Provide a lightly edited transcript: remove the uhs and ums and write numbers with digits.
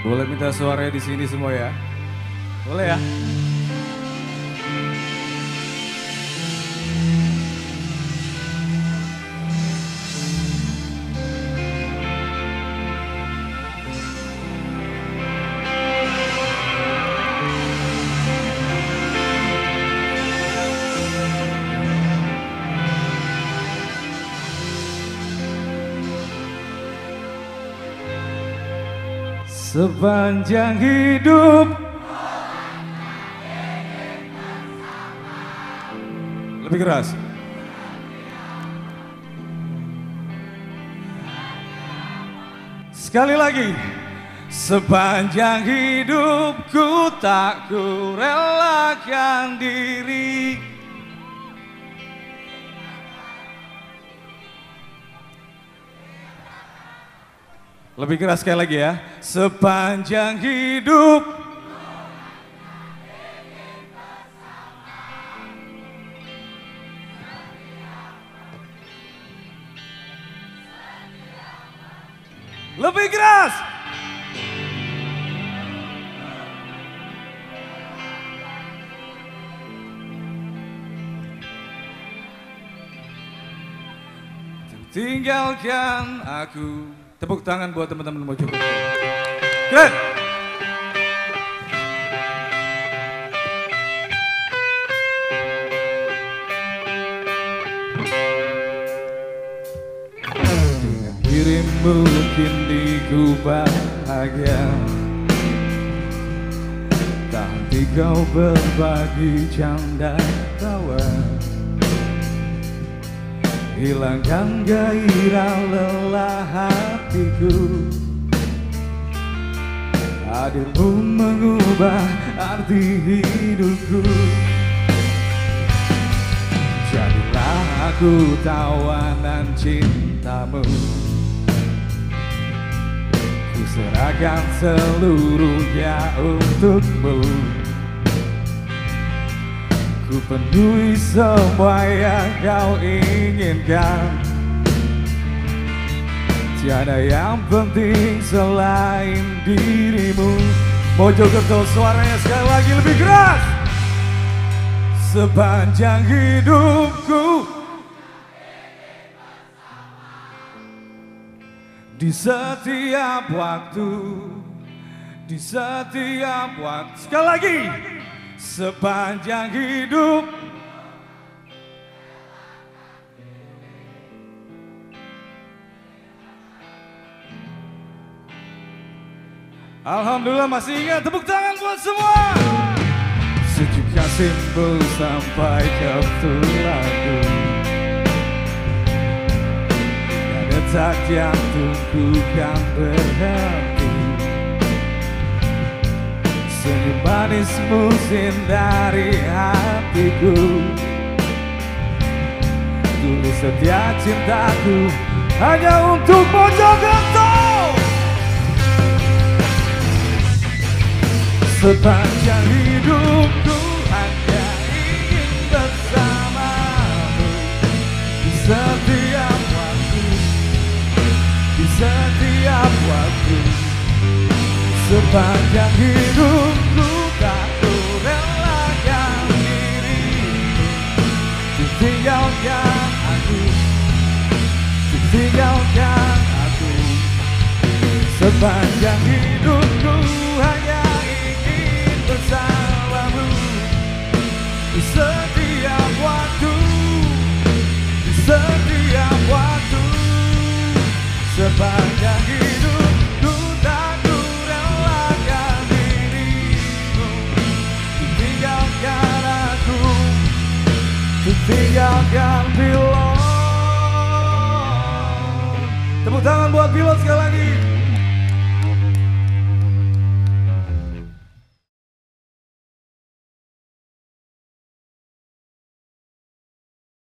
Boleh minta suaranya di sini semua ya? Boleh ya? Sepanjang hidup. Lebih keras. Sekali lagi. Sepanjang hidupku tak ku relakan diri. Lebih keras sekali lagi ya. Sepanjang hidup. Lebih keras. Tinggalkan aku. Tepuk tangan buat teman-teman Mojokerto. Keren. Dengan dirimu kini ku bahagia. Tak henti kau berbagi canda tawa. Hilangkan gairah lelah hatiku. Hadirmu mengubah arti hidupku. Jadilah aku tawanan cintamu. Ku serahkan seluruhnya untukmu. Ku penuhi semua yang kau inginkan. Tiada yang penting selain dirimu. Mojokerto suaranya sekali lagi lebih keras. Sepanjang hidupku di setiap waktu. Di setiap waktu. Sekali lagi. Sepanjang hidup. Alhamdulillah masih ingat. Tepuk tangan buat semua. Sejuk kasihmu sampai ke tulangku. Dan detak jantungku kan berhenti. Senyum manismu sindari hatiku. Tulis setiap cintaku hanya untuk Mojokerto. Sepanjang hidupku hanya ingin bersamamu. Di setiap waktu. Di setiap waktu. Sepanjang hidupku tak ku relakan dirimu. Tinggalkan aku. Tinggalkan aku. Sepanjang hidupku hanya ingin bersamamu. Di setiap waktu. Di setiap waktu. Sepanjang hidupku tak ku relakan dirimu. Tinggalkan aku. Tinggalkan pilot. Tepuk tangan buat pilot sekali lagi.